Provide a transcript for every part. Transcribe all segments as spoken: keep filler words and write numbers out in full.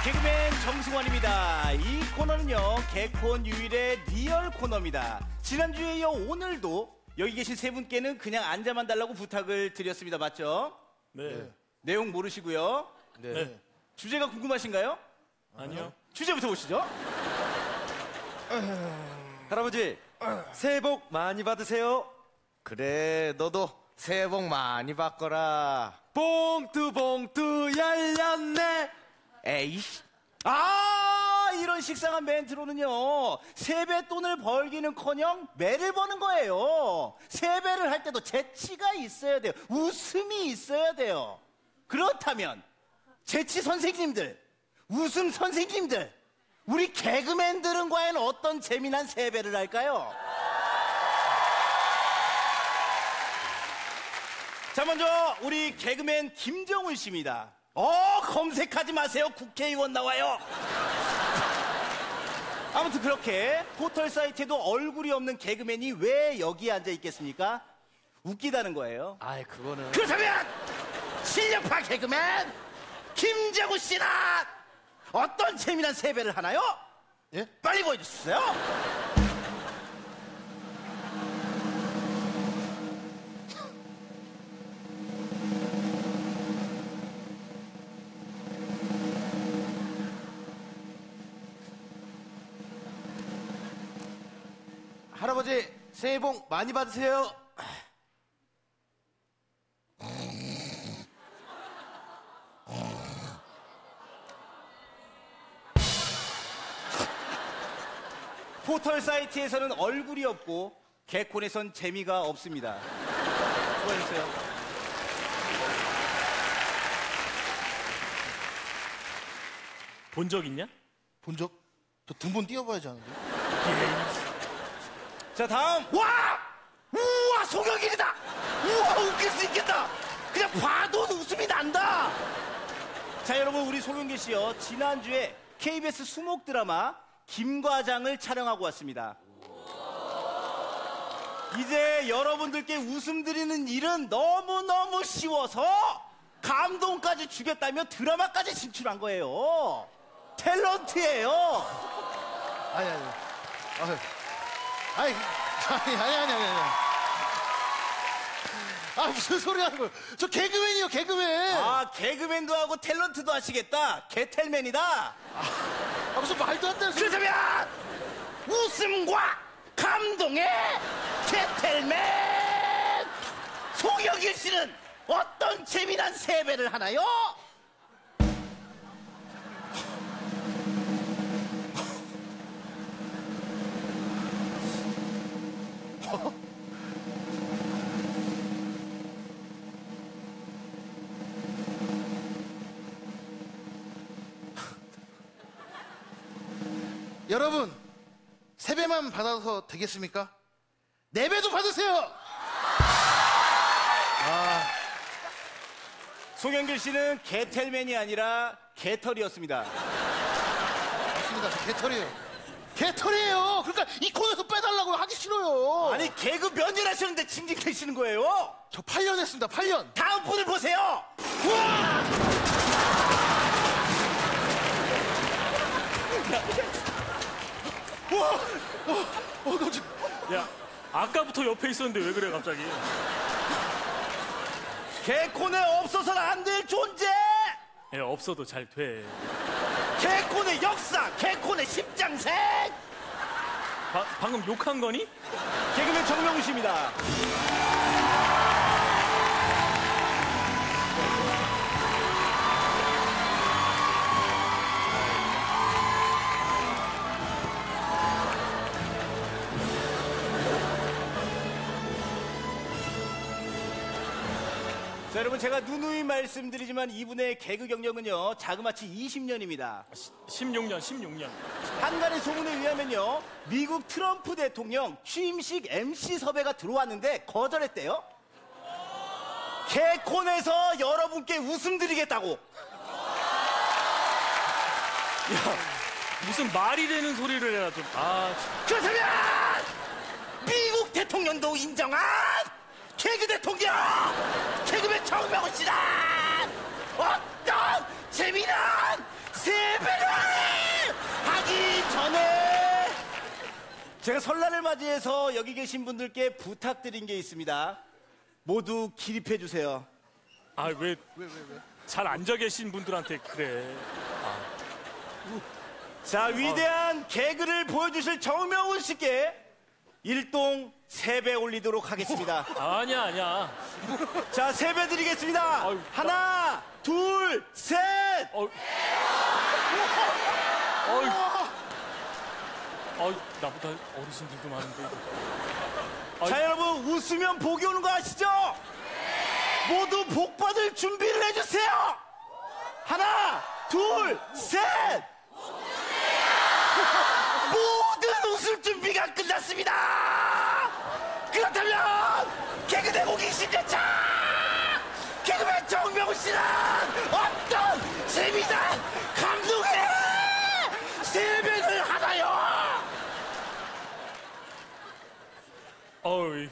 개그맨 정승환입니다. 이 코너는요, 개콘 유일의 리얼 코너입니다. 지난주에 이어 오늘도 여기 계신 세 분께는 그냥 앉아만 달라고 부탁을 드렸습니다. 맞죠? 네. 내용 모르시고요. 네. 네. 주제가 궁금하신가요? 아니요. 주제부터 보시죠. 할아버지, 새해 복 많이 받으세요. 그래, 너도 새해 복 많이 받거라. 봉투 봉투 열렸네. 에이씨. 아, 이런 식상한 멘트로는요, 세뱃돈을 벌기는커녕 매를 버는 거예요. 세배를 할 때도 재치가 있어야 돼요. 웃음이 있어야 돼요. 그렇다면 재치 선생님들, 웃음 선생님들, 우리 개그맨들은 과연 어떤 재미난 세배를 할까요? 자, 먼저 우리 개그맨 김정훈 씨입니다. 어, 검색하지 마세요. 국회의원 나와요. 아무튼 그렇게 포털 사이트에도 얼굴이 없는 개그맨이 왜 여기에 앉아 있겠습니까? 웃기다는 거예요. 아이, 그거는. 그렇다면 실력파 개그맨 김정훈 씨는 어떤 재미난 세배를 하나요? 예? 빨리 보여주세요. 할아버지, 새해 복 많이 받으세요. 포털 사이트에서는 얼굴이 없고 개콘에선 재미가 없습니다. 수고하셨어요. 본 적 있냐? 본 적? 저 등본 띄워봐야지 않은데? 자, 다음. 와! 우와, 송영길이다! 우와, 웃길 수 있겠다! 그냥 봐도 웃음이 난다! 자, 여러분, 우리 송영길 씨요, 지난주에 케이비에스 수목 드라마 김과장을 촬영하고 왔습니다. 이제 여러분들께 웃음 드리는 일은 너무너무 쉬워서 감동까지 주겠다며 드라마까지 진출한 거예요. 탤런트예요. 아니, 아니. 아니, 아니, 아니, 아니, 아니, 아니. 아, 무슨 소리 하는 거예요? 저 개그맨이요, 개그맨. 아, 개그맨도 하고 탤런트도 하시겠다. 개텔맨이다. 아, 무슨 말도 안 되는 소리. 그렇다면 웃음과 감동의 개텔맨 송영길 씨는 어떤 재미난 세배를 하나요? 여러분, 세 배만 받아서 되겠습니까? 네 배도 받으세요. 아, 송영길 씨는 개텔맨이 아니라 개털이었습니다. 맞습니다, 저 개털이에요. 개털이에요. 그러니까 이 코너에서 빼달라고 하기 싫어요. 아니, 개그 몇 년 하셨는데 징징대시는 거예요? 저 팔 년 했습니다, 팔 년. 다음 분을 보세요. 우와! 우와! 어, 어, 깜짝. 야, 아까부터 옆에 있었는데 왜 그래 갑자기? 개콘에 없어서는 안 될 존재! 예, 없어도 잘 돼. 개콘의 역사, 개콘의 십장생! 바, 방금 욕한 거니? 개그맨 정명훈 씨입니다. 자, 여러분, 제가 누누이 말씀드리지만 이분의 개그 경력은요, 자그마치 이십 년입니다. 십육 년, 십육 년. 한간의 소문에 의하면요, 미국 트럼프 대통령 취임식 엠씨 섭외가 들어왔는데 거절했대요. 개콘에서 여러분께 웃음 드리겠다고. 야, 무슨 말이 되는 소리를 해라 좀. 아, 그렇다면 미국 대통령도 인정한 개그 대통령 개그맨 정명훈 씨는 어떤 재미난 세배를 제가 설날을 맞이해서 여기 계신 분들께 부탁드린 게 있습니다. 모두 기립해 주세요. 아, 왜 잘 앉아 계신 분들한테 그래. 자, 위대한 개그를 보여주실 정명훈 씨께 일동 세 배 올리도록 하겠습니다. 아니야, 아니야. 자, 세 배 드리겠습니다. 아유, 하나, 둘, 셋. 어, 어이, 어이, 나보다 어르신들도 많은데. 아유. 자, 여러분 웃으면 복이 오는 거 아시죠? 모두 복 받을 준비를 해주세요. 하나, 둘, 셋. 모든 웃을 준비가 끝났습니다. 그렇다면 개그 대국이 신재차 개그맨 정명훈 씨는 어떤 재미난 감동의 세배를 하나요? 어이,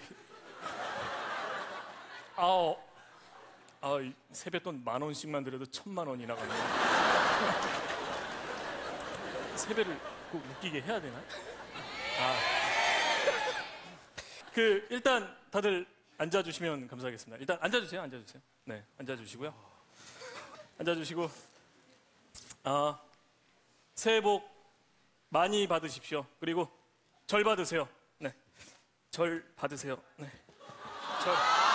아우, 아, 세뱃돈 만 원씩만 드려도 천만 원이 나가네. 세배를 꼭 웃기게 해야 되나? 아, 그 일단 다들 앉아주시면 감사하겠습니다. 일단 앉아주세요, 앉아주세요. 네, 앉아주시고요. 앉아주시고, 아, 새해 복 많이 받으십시오. 그리고 절 받으세요. 네, 절 받으세요. 네, 절.